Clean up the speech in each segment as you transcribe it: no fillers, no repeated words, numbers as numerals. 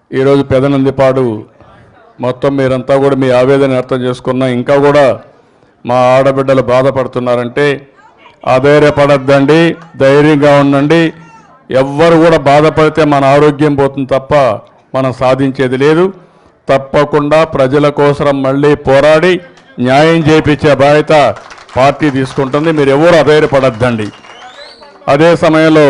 ఈరోజు పెదనందిపాడు మొత్తం మీరంతా కూడా మీ ఆవేదన అర్థం చేసుకున్నా ఇంకా కూడా మా ఆడబిడ్డలు బాధపడుతున్నారంటే అధైర్యపడద్దండి, ధైర్యంగా ఉండండి. ఎవ్వరు కూడా బాధపడితే మన ఆరోగ్యం పోతుంది తప్ప మనం సాధించేది లేదు. తప్పకుండా ప్రజల కోసం మళ్ళీ పోరాడి న్యాయం చేయించే బాధ్యత పార్టీ తీసుకుంటుంది. మీరు ఎవరు అధైర్యపడద్దండి. అదే సమయంలో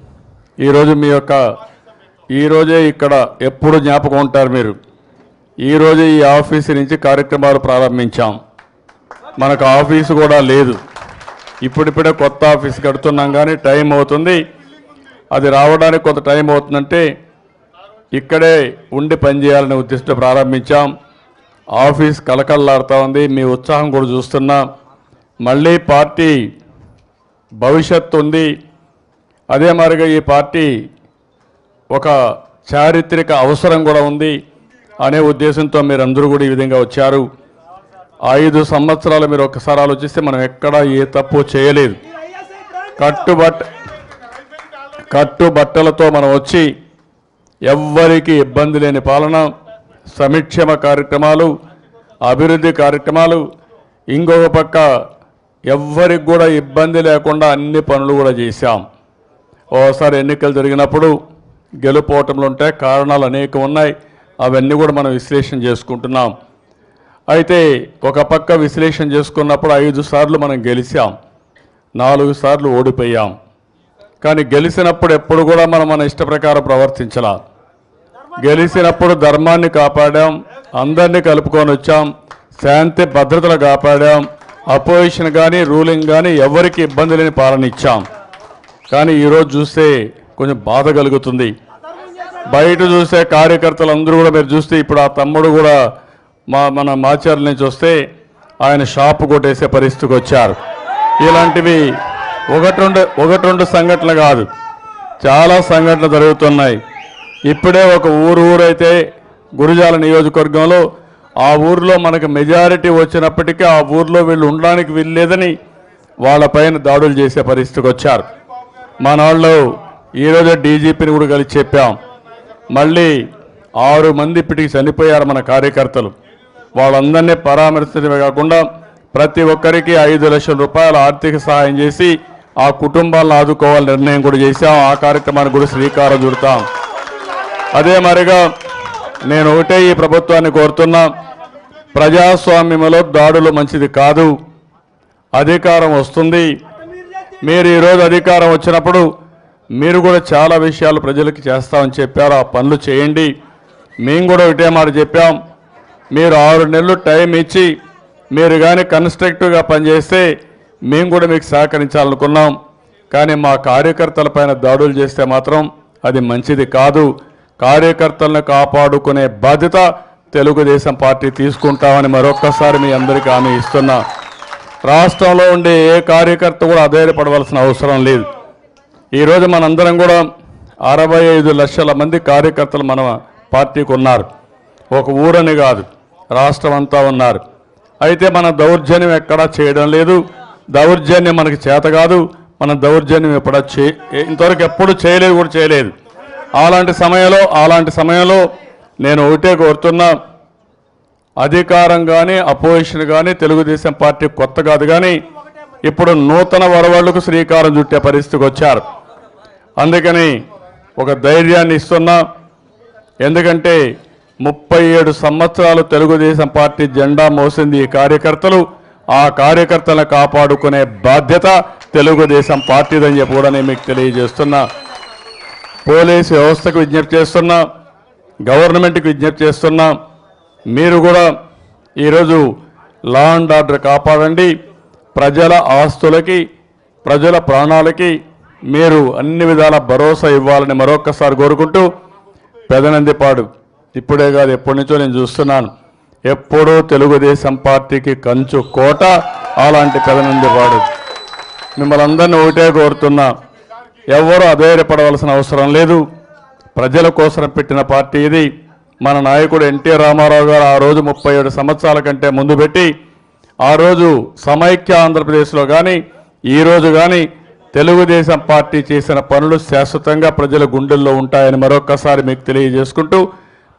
ఈరోజే ఇక్కడ ఎప్పుడు జ్ఞాపకం ఉంటారు మీరు. ఈరోజే ఈ ఆఫీసు నుంచి కార్యక్రమాలు ప్రారంభించాం. మనకు ఆఫీసు కూడా లేదు. ఇప్పుడిప్పుడే కొత్త ఆఫీసు కడుతున్నాం కానీ టైం అవుతుంది. అది రావడానికి కొంత టైం అవుతుందంటే ఇక్కడే ఉండి పనిచేయాలనే ఉద్దేశంతో ప్రారంభించాం. ఆఫీస్ కలకల్లాడుతూ ఉంది. మీ ఉత్సాహం కూడా చూస్తున్నా. మళ్ళీ పార్టీ భవిష్యత్తు ఉంది. అదే మరిగా ఈ పార్టీ ఒక చారిత్రక అవసరం కూడా ఉంది అనే ఉద్దేశంతో మీరందరూ కూడా ఈ విధంగా వచ్చారు. 5 సంవత్సరాలు మీరు ఒక్కసారి ఆలోచిస్తే మనం ఎక్కడా ఏ తప్పు చేయలేదు. కట్టుబట్టలతో మనం వచ్చి ఎవ్వరికి ఇబ్బంది లేని పాలన, సంక్షేమ కార్యక్రమాలు, అభివృద్ధి కార్యక్రమాలు, ఇంకొక పక్క ఎవ్వరికి కూడా ఇబ్బంది లేకుండా అన్ని పనులు కూడా చేశాం. ఓసారి ఎన్నికలు జరిగినప్పుడు గెలుపోవటంలో ఉంటే కారణాలు అనేకం ఉన్నాయి. అవన్నీ కూడా మనం విశ్లేషణ చేసుకుంటున్నాం. అయితే ఒక పక్క విశ్లేషణ చేసుకున్నప్పుడు 5 సార్లు మనం గెలిచాం, 4 సార్లు ఓడిపోయాం. కానీ గెలిచినప్పుడు ఎప్పుడు కూడా మనం మన ఇష్ట ప్రకారం ప్రవర్తించాల. గెలిచినప్పుడు ధర్మాన్ని కాపాడాం, అందరినీ కలుపుకొని వచ్చాం, శాంతి భద్రతలు కాపాడాం, అపోజిషన్ కానీ రూలింగ్ కానీ ఎవరికి ఇబ్బంది లేని పాలన ఇచ్చాం. కానీ ఈరోజు చూస్తే కొంచెం బాధ కలుగుతుంది. బయట చూసే కార్యకర్తలు అందరూ కూడా మీరు చూస్తే ఇప్పుడు ఆ తమ్ముడు కూడా మన మాచర్ల నుంచి వస్తే ఆయన షాపు కొట్టేసే పరిస్థితికి వచ్చారు. ఇలాంటివి ఒకటి రెండు సంఘటనలు కాదు, చాలా సంఘటనలు జరుగుతున్నాయి. ఇప్పుడే ఒక ఊరైతే గురజాల నియోజకవర్గంలో ఆ ఊరిలో మనకు మెజారిటీ వచ్చినప్పటికీ ఆ ఊరిలో వీళ్ళు ఉండడానికి వీల్లేదని వాళ్ళపైన దాడులు చేసే పరిస్థితికి వచ్చారు. మన వాళ్ళు ఈరోజు డీజీపీని కూడా కలిసి చెప్పాం. మళ్ళీ 6 మంది ఇప్పటికి చనిపోయారు మన కార్యకర్తలు. వాళ్ళందరినీ పరామర్శించడమే కాకుండా ప్రతి ఒక్కరికి 5 లక్షల రూపాయల ఆర్థిక సహాయం చేసి ఆ కుటుంబాలను ఆదుకోవాలని నిర్ణయం కూడా చేశాం. ఆ కార్యక్రమానికి కూడా శ్రీకారం చుడతాం. అదే మరిగా నేను ఒకటే ఈ ప్రభుత్వాన్ని కోరుతున్నా, ప్రజాస్వామ్యంలో దాడులు మంచిది కాదు. అధికారం వస్తుంది. మీరు ఈరోజు అధికారం వచ్చినప్పుడు మీరు కూడా చాలా విషయాలు ప్రజలకు చేస్తామని చెప్పారు. ఆ పనులు చేయండి. మేము కూడా ఒకటే మాట చెప్పాం. మీరు 6 నెలలు టైం ఇచ్చి మీరు కానీ కన్స్ట్రక్టివ్గా పనిచేస్తే మేము కూడా మీకు సహకరించాలనుకున్నాం. కానీ మా కార్యకర్తలపైన దాడులు చేస్తే మాత్రం అది మంచిది కాదు. కార్యకర్తలను కాపాడుకునే బాధ్యత తెలుగుదేశం పార్టీ తీసుకుంటామని మరొక్కసారి మీ అందరికీ హామీ ఇస్తున్నా. రాష్ట్రంలో ఉండే ఏ కార్యకర్త కూడా అధైర్యపడవలసిన అవసరం లేదు. ఈరోజు మనందరం కూడా 65 లక్షల మంది కార్యకర్తలు మన పార్టీకి ఉన్నారు. ఒక ఊరని కాదు, రాష్ట్రం అంతా ఉన్నారు. అయితే మన దౌర్జన్యం ఎక్కడా చేయడం లేదు. దౌర్జన్యం మనకి చేత కాదు. మన దౌర్జన్యం ఇంతవరకు ఎప్పుడు చేయలేదు. అలాంటి సమయంలో నేను ఒకటే కోరుతున్నా, అధికారం కానీ అపోజిషన్ కానీ తెలుగుదేశం పార్టీ కొత్త కాదు. కానీ ఇప్పుడు నూతన వరవళ్లకు శ్రీకారం చుట్టే పరిస్థితికి వచ్చారు. అందుకని ఒక ధైర్యాన్ని ఇస్తున్నా. ఎందుకంటే 37 సంవత్సరాలు తెలుగుదేశం పార్టీ జెండా మోసింది ఈ కార్యకర్తలు. ఆ కార్యకర్తలను కాపాడుకునే బాధ్యత తెలుగుదేశం పార్టీదని చెప్పి కూడా నేను మీకు తెలియజేస్తున్నా. పోలీసు వ్యవస్థకు విజ్ఞప్తి చేస్తున్నా, గవర్నమెంట్కి విజ్ఞప్తి చేస్తున్నా. మీరు కూడా ఈరోజు లా అండ్ ఆర్డర్ కాపాడండి. ప్రజల ఆస్తులకి, ప్రజల ప్రాణాలకి మీరు అన్ని విధాల భరోసా ఇవ్వాలని మరొక్కసారి కోరుకుంటూ, పెదనందిపాడు ఇప్పుడే కాదు ఎప్పటి నుంచో నేను చూస్తున్నాను, ఎప్పుడూ తెలుగుదేశం పార్టీకి కంచు కోట. అలాంటి పెదనందిపాడు మిమ్మల్ని అందరినీ ఒకటే కోరుతున్నా, ఎవరు అధైర్యపడవలసిన అవసరం లేదు. ప్రజల కోసం పెట్టిన పార్టీ ఇది. మన నాయకుడు ఎన్టీ రామారావు గారు ఆ రోజు 37 సంవత్సరాల కంటే ముందు పెట్టి ఆ రోజు సమైక్య ఆంధ్రప్రదేశ్లో కానీ ఈరోజు కానీ తెలుగుదేశం పార్టీ చేసిన పనులు శాశ్వతంగా ప్రజల గుండెల్లో ఉంటాయని మరొక్కసారి మీకు తెలియజేసుకుంటూ,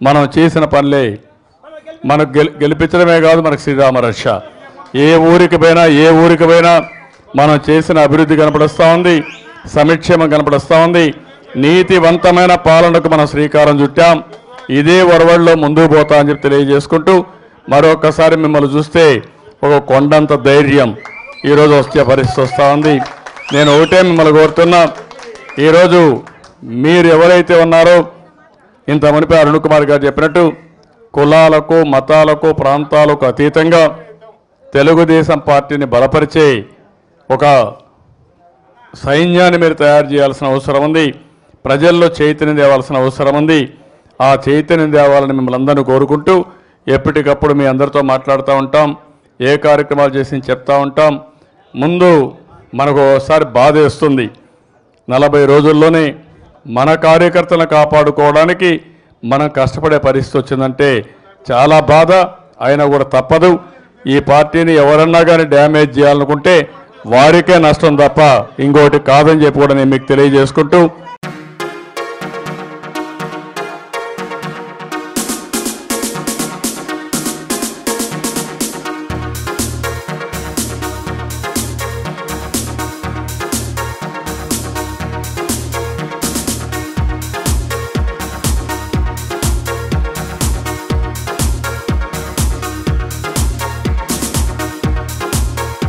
మనం చేసిన పనులే మనకు గెలిపించడమే కాదు, మనకు శ్రీరామ రక్ష. ఏ ఊరికి పోయినా మనం చేసిన అభివృద్ధి కనపడుస్తూ ఉంది, సంక్షేమం కనపడుస్తూ ఉంది, నీతివంతమైన పాలనకు మనం శ్రీకారం చుట్టాం. ఇదే ఒరవడిలో ముందుకు పోతా అని చెప్పి తెలియజేసుకుంటూ మరొకసారి మిమ్మల్ని చూస్తే ఒక కొండంత ధైర్యం ఈరోజు వచ్చే పరిస్థితి వస్తూ ఉంది. నేను ఒకటే మిమ్మల్ని కోరుతున్నా, ఈరోజు మీరు ఎవరైతే ఉన్నారో ఇంత మునిపే అరుణ్ కుమార్ గారు చెప్పినట్టు కులాలకు మతాలకు ప్రాంతాలకు అతీతంగా తెలుగుదేశం పార్టీని బలపరిచే ఒక సైన్యాన్ని మీరు తయారు చేయాల్సిన అవసరం ఉంది. ప్రజల్లో చైతన్యం తేవాల్సిన అవసరం ఉంది. ఆ చైతన్యం తేవాలని మిమ్మల్ని అందరినీ కోరుకుంటూ ఎప్పటికప్పుడు మీ అందరితో మాట్లాడుతూ ఉంటాం, ఏ కార్యక్రమాలు చేసి చెప్తూ ఉంటాం. ముందు మనకు ఒకసారి బాధ వేస్తుంది, 40 రోజుల్లోనే మన కార్యకర్తలను కాపాడుకోవడానికి మనం కష్టపడే పరిస్థితి వచ్చిందంటే చాలా బాధ. అయినా కూడా తప్పదు. ఈ పార్టీని ఎవరన్నా కానీ డ్యామేజ్ చేయాలనుకుంటే వారికే నష్టం తప్ప ఇంకోటి కాదని చెప్పి కూడా నేను మీకు తెలియజేసుకుంటూ